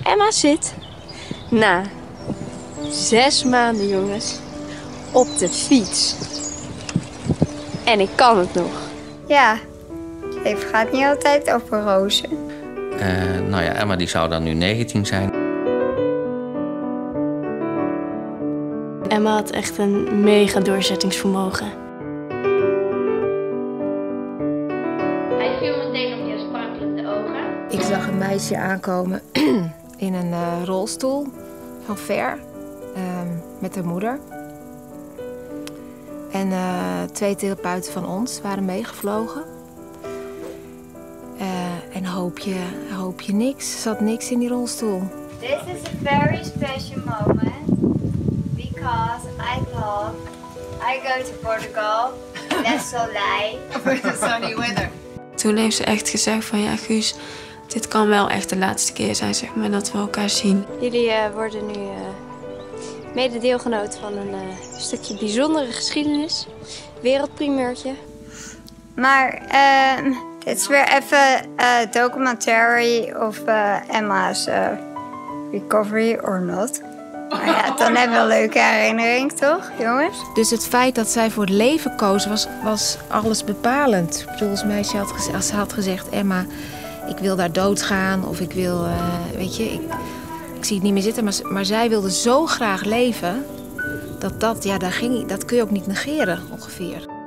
Emma zit na 6 maanden, jongens, op de fiets. En ik kan het nog. Ja, het leven gaat niet altijd over rozen. Nou ja, Emma die zou dan nu 19 zijn. Emma had echt een mega doorzettingsvermogen. Hij viel meteen op je sprankelende ogen. Ik zag een meisje aankomen in een rolstoel van ver met haar moeder. En 2 therapeuten van ons waren meegevlogen. En hoop je niks. Er zat niks in die rolstoel. This is a very special moment because I thought I go to Portugal. Let's so lie for the sunny weather. Toen heeft ze echt gezegd van ja Guus, dit kan wel echt de laatste keer zijn zeg maar, dat we elkaar zien. Jullie worden nu mede deelgenoot van een stukje bijzondere geschiedenis. Wereldprimeurtje. Maar dit is weer even documentary of Emma's recovery or not. Maar ja, dan hebben we een leuke herinnering, toch, jongens? Dus het feit dat zij voor het leven koos was alles bepalend. Ik bedoel, als meisje had gezegd, Emma, ik wil daar doodgaan of ik wil, weet je, ik zie het niet meer zitten. Maar zij wilde zo graag leven, dat kun je ook niet negeren ongeveer.